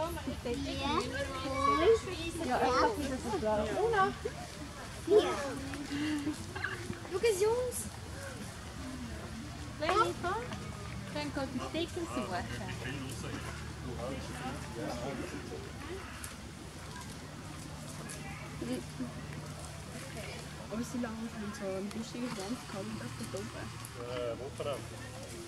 Ja, einfach wieder so blau. Una! Hier. Schau es, Jungs. Kleine, komm. Dann geht die Sticker suchen. Aber sie lange so einen buschigen Schwanz gehabt, das ist oben. Wochenende.